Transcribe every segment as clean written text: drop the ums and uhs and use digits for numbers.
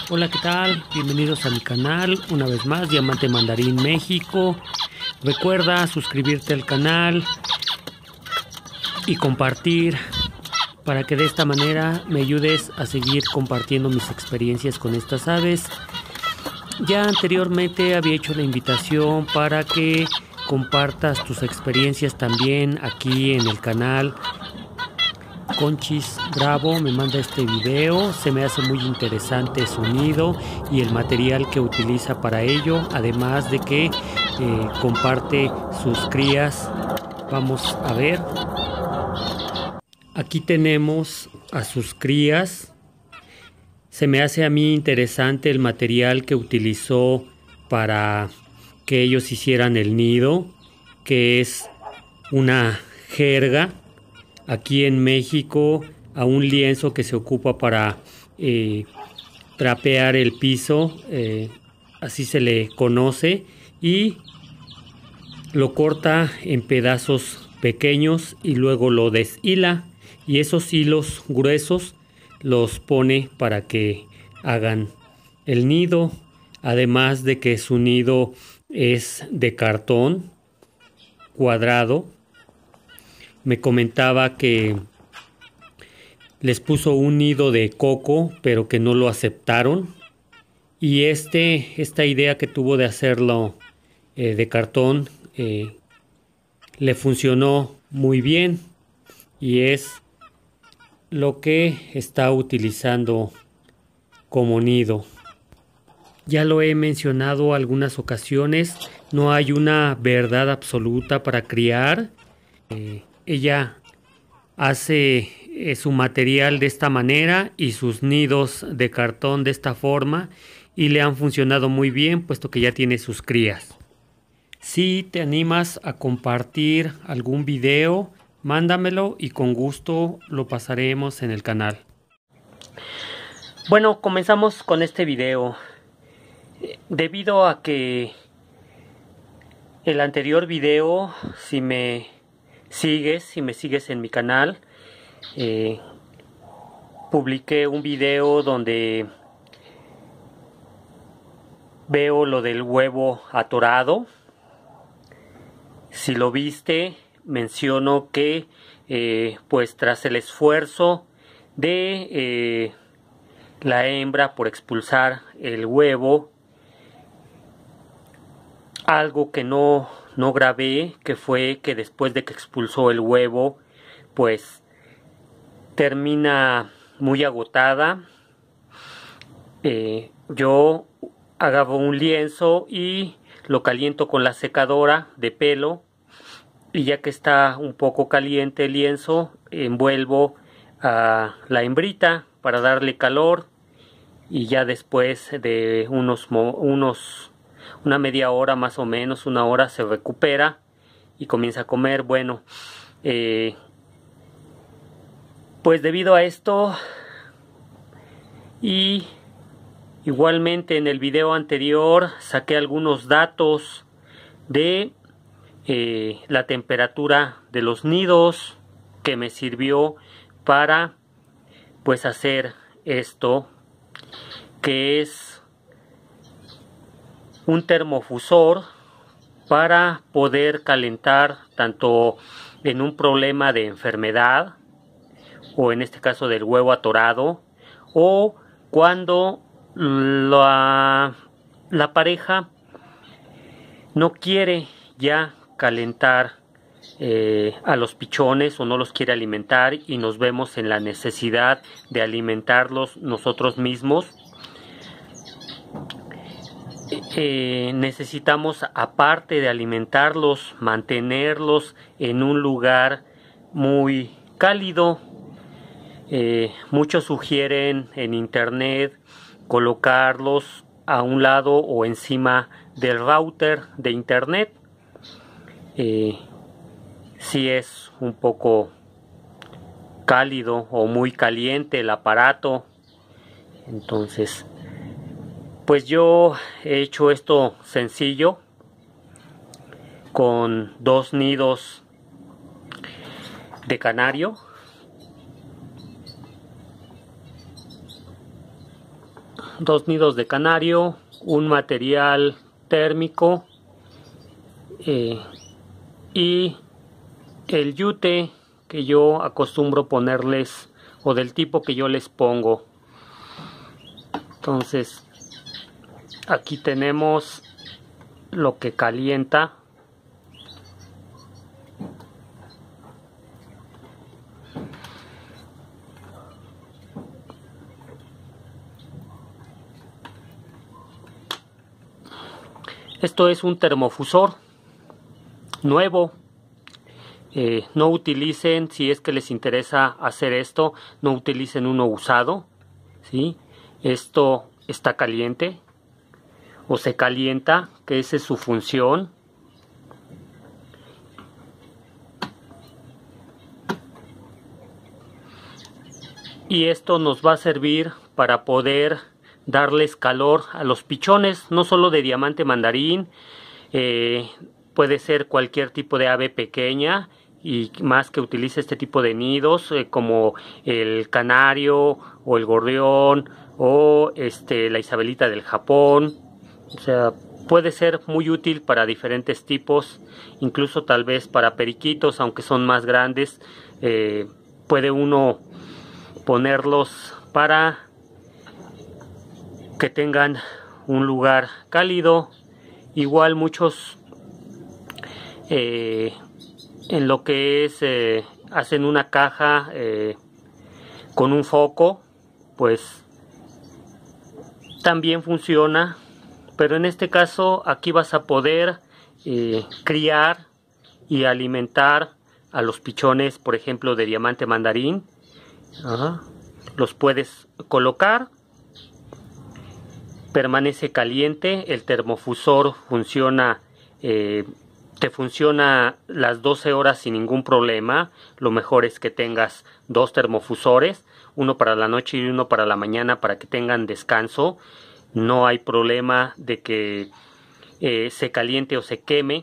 Hola, ¿qué tal? Bienvenidos a mi canal, una vez más, Diamante Mandarín México. Recuerda suscribirte al canal y compartir para que de esta manera me ayudes a seguir compartiendo mis experiencias con estas aves. Ya anteriormente había hecho la invitación para que compartas tus experiencias también aquí en el canal. Conchis Bravo me manda este video, se me hace muy interesante su nido y el material que utiliza para ello, además de que comparte sus crías. Vamos a ver, aquí tenemos a sus crías. Se me hace a mí interesante el material que utilizó para que ellos hicieran el nido, que es una jerga. Aquí en México, a un lienzo que se ocupa para trapear el piso, así se le conoce, y lo corta en pedazos pequeños y luego lo deshila, y esos hilos gruesos los pone para que hagan el nido, además de que su nido es de cartón cuadrado. Me comentaba que les puso un nido de coco, pero que no lo aceptaron. Y esta idea que tuvo de hacerlo de cartón le funcionó muy bien. Y es lo que está utilizando como nido. Ya lo he mencionado algunas ocasiones, no hay una verdad absoluta para criar. Ella hace su material de esta manera y sus nidos de cartón de esta forma y le han funcionado muy bien, puesto que ya tiene sus crías. Si te animas a compartir algún video, mándamelo y con gusto lo pasaremos en el canal. Bueno, comenzamos con este video. Debido a que el anterior video, si me sigues en mi canal, publiqué un video donde veo lo del huevo atorado. Si lo viste, menciono que pues tras el esfuerzo de la hembra por expulsar el huevo, algo que no grabé, que fue que después de que expulsó el huevo, pues termina muy agotada. Yo agarro un lienzo y lo caliento con la secadora de pelo, y ya que está un poco caliente el lienzo, envuelvo a la hembrita para darle calor, y ya después de una media hora más o menos, una hora, se recupera y comienza a comer. Bueno, pues debido a esto, y igualmente en el video anterior saqué algunos datos de la temperatura de los nidos, que me sirvió para pues hacer esto, que es un termofusor para poder calentar tanto en un problema de enfermedad, o en este caso del huevo atorado, o cuando la pareja no quiere ya calentar a los pichones o no los quiere alimentar y nos vemos en la necesidad de alimentarlos nosotros mismos. Necesitamos, aparte de alimentarlos, mantenerlos en un lugar muy cálido. Muchos sugieren en internet colocarlos a un lado o encima del router de internet. Si es un poco cálido o muy caliente el aparato, entonces pues yo he hecho esto sencillo con 2 nidos de canario. 2 nidos de canario, un material térmico y el yute que yo acostumbro ponerles, o del tipo que yo les pongo. Entonces aquí tenemos lo que calienta. Esto es un termofusor nuevo. No utilicen, si es que les interesa hacer esto, no utilicen uno usado, ¿sí? Esto está caliente o se calienta, que esa es su función. Y esto nos va a servir para poder darles calor a los pichones, no solo de diamante mandarín, puede ser cualquier tipo de ave pequeña y más que utilice este tipo de nidos, como el canario o el gorrión o la isabelita del Japón. O sea, puede ser muy útil para diferentes tipos, incluso tal vez para periquitos, aunque son más grandes. Puede uno ponerlos para que tengan un lugar cálido. Igual muchos en lo que es hacen una caja con un foco, pues también funciona, pero en este caso aquí vas a poder criar y alimentar a los pichones, por ejemplo, de diamante mandarín. Los puedes colocar, permanece caliente, el termofusor funciona, te funciona las 12 horas sin ningún problema. Lo mejor es que tengas 2 termofusores, uno para la noche y uno para la mañana, para que tengan descanso. No hay problema de que se caliente o se queme.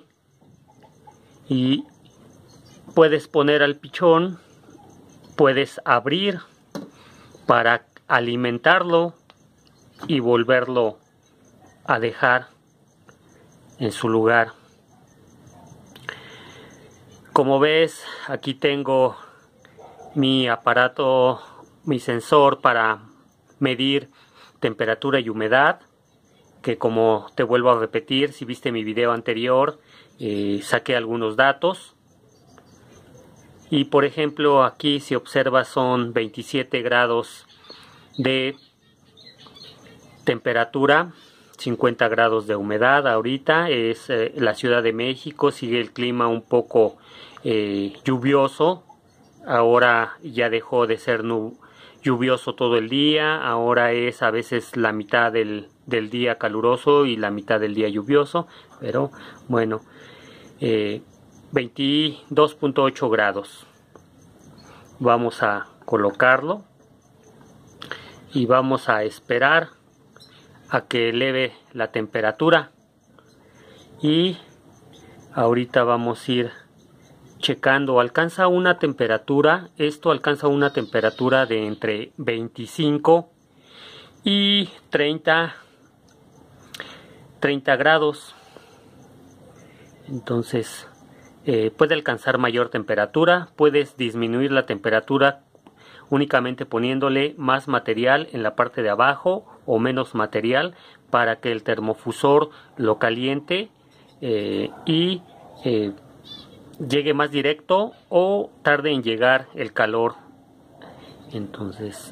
Y puedes poner al pichón, puedes abrir para alimentarlo y volverlo a dejar en su lugar. Como ves, aquí tengo mi aparato, mi sensor para medir temperatura y humedad, que como te vuelvo a repetir, si viste mi video anterior, saqué algunos datos. Y por ejemplo, aquí si observas son 27 grados de temperatura, 50 grados de humedad. Ahorita es la Ciudad de México, sigue el clima un poco lluvioso. Ahora ya dejó de ser lluvioso todo el día, ahora es a veces la mitad del día caluroso y la mitad del día lluvioso, pero bueno, 22.8 grados. Vamos a colocarlo y vamos a esperar a que eleve la temperatura, y ahorita vamos a ir checando. Alcanza una temperatura, esto alcanza una temperatura de entre 25 y 30 grados. Entonces puede alcanzar mayor temperatura, puedes disminuir la temperatura únicamente poniéndole más material en la parte de abajo o menos material para que el termofusor lo caliente y llegue más directo o tarde en llegar el calor. Entonces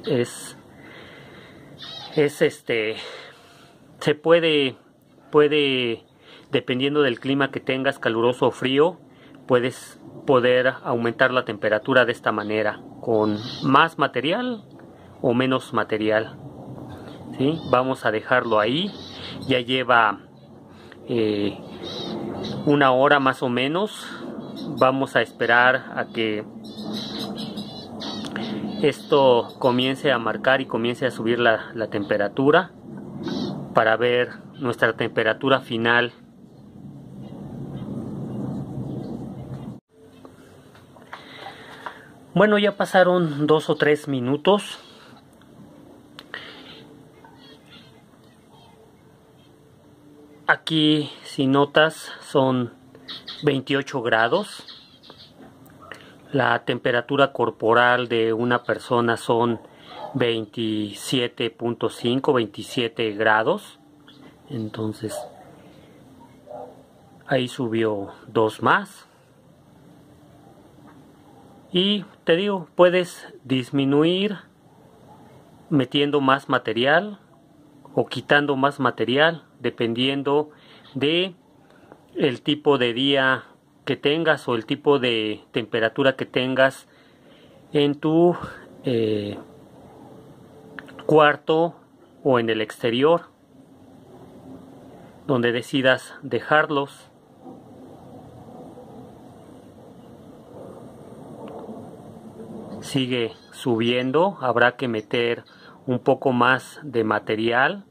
se puede dependiendo del clima que tengas, caluroso o frío, puedes poder aumentar la temperatura de esta manera, con más material o menos material. ¿Sí? Vamos a dejarlo ahí. Ya lleva 1 hora más o menos. Vamos a esperar a que esto comience a marcar y comience a subir la temperatura para ver nuestra temperatura final. Bueno, ya pasaron 2 o 3 minutos Aquí, si notas, son 28 grados. La temperatura corporal de una persona son 27.5, 27 grados. Entonces, ahí subió 2 más. Y te digo, puedes disminuir metiendo más material o quitando más material, dependiendo de el tipo de día que tengas o el tipo de temperatura que tengas en tu cuarto o en el exterior, donde decidas dejarlos. Sigue subiendo, habrá que meter un poco más de material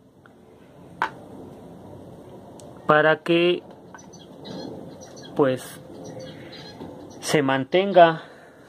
para que pues se mantenga.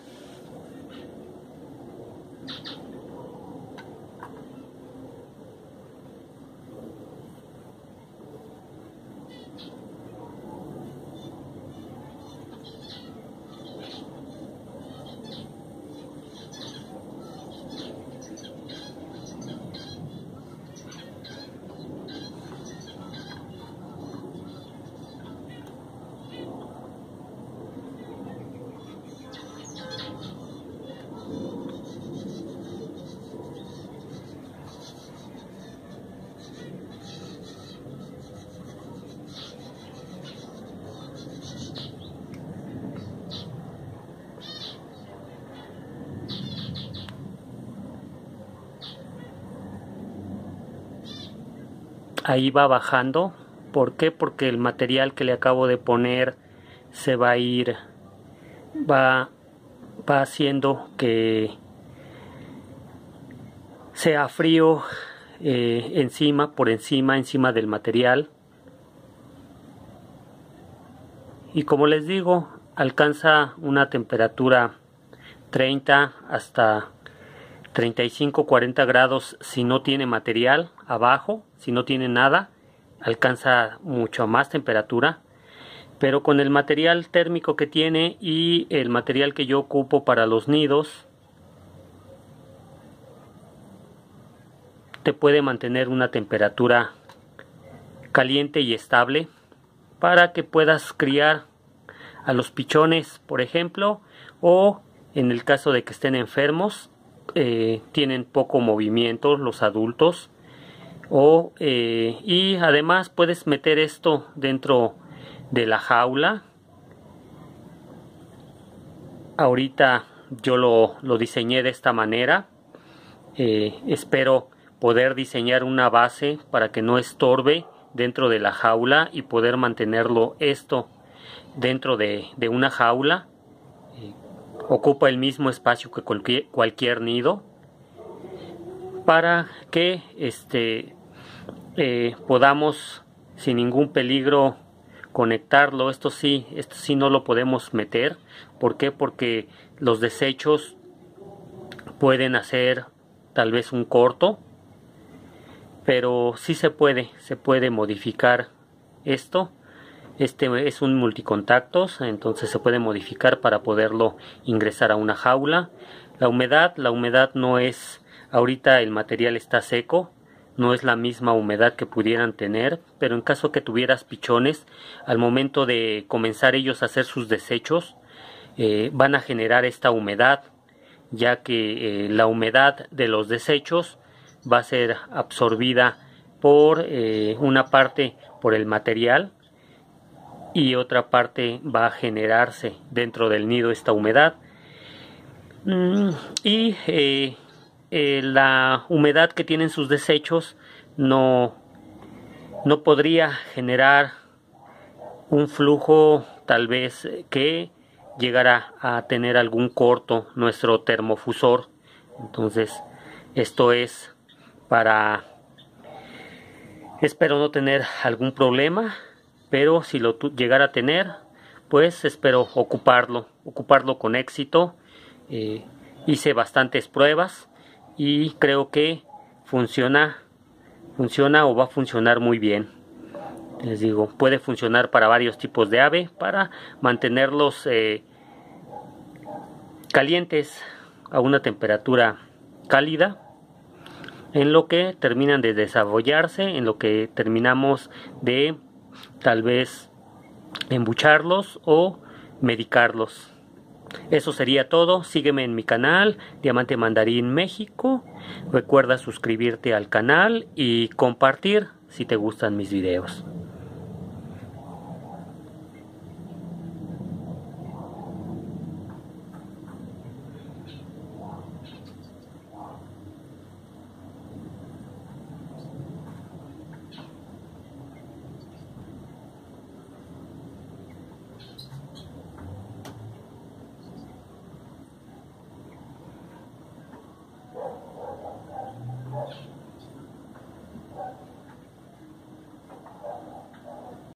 Ahí va bajando. ¿Por qué? Porque el material que le acabo de poner se va a ir, va haciendo que sea frío por encima del material. Y como les digo, alcanza una temperatura 30 hasta 35-40 grados si no tiene material abajo, si no tiene nada, alcanza mucho más temperatura. Pero con el material térmico que tiene y el material que yo ocupo para los nidos, te puede mantener una temperatura caliente y estable para que puedas criar a los pichones, por ejemplo, o en el caso de que estén enfermos, tienen poco movimiento los adultos, y además puedes meter esto dentro de la jaula. Ahorita yo lo diseñé de esta manera. Espero poder diseñar una base para que no estorbe dentro de la jaula y poder mantenerlo esto dentro de una jaula. Ocupa el mismo espacio que cualquier nido, para que podamos sin ningún peligro conectarlo. Esto sí no lo podemos meter. ¿Por qué? Porque los desechos pueden hacer tal vez un corto, pero sí se puede modificar esto. Este es un multicontactos, entonces se puede modificar para poderlo ingresar a una jaula. La humedad no es, ahorita el material está seco, no es la misma humedad que pudieran tener, pero en caso que tuvieras pichones, al momento de comenzar ellos a hacer sus desechos, van a generar esta humedad, ya que la humedad de los desechos va a ser absorbida por una parte por el material, y otra parte va a generarse dentro del nido esta humedad. Y la humedad que tienen sus desechos no podría generar un flujo tal vez que llegara a tener algún corto nuestro termofusor. Entonces esto es para, espero no tener algún problema, pero si lo llegara a tener, pues espero ocuparlo con éxito. Hice bastantes pruebas y creo que funciona o va a funcionar muy bien. Les digo, puede funcionar para varios tipos de ave, para mantenerlos calientes a una temperatura cálida, en lo que terminan de desarrollarse, en lo que terminamos de tal vez embucharlos o medicarlos. Eso sería todo. Sígueme en mi canal Diamante Mandarín México. Recuerda suscribirte al canal y compartir si te gustan mis videos.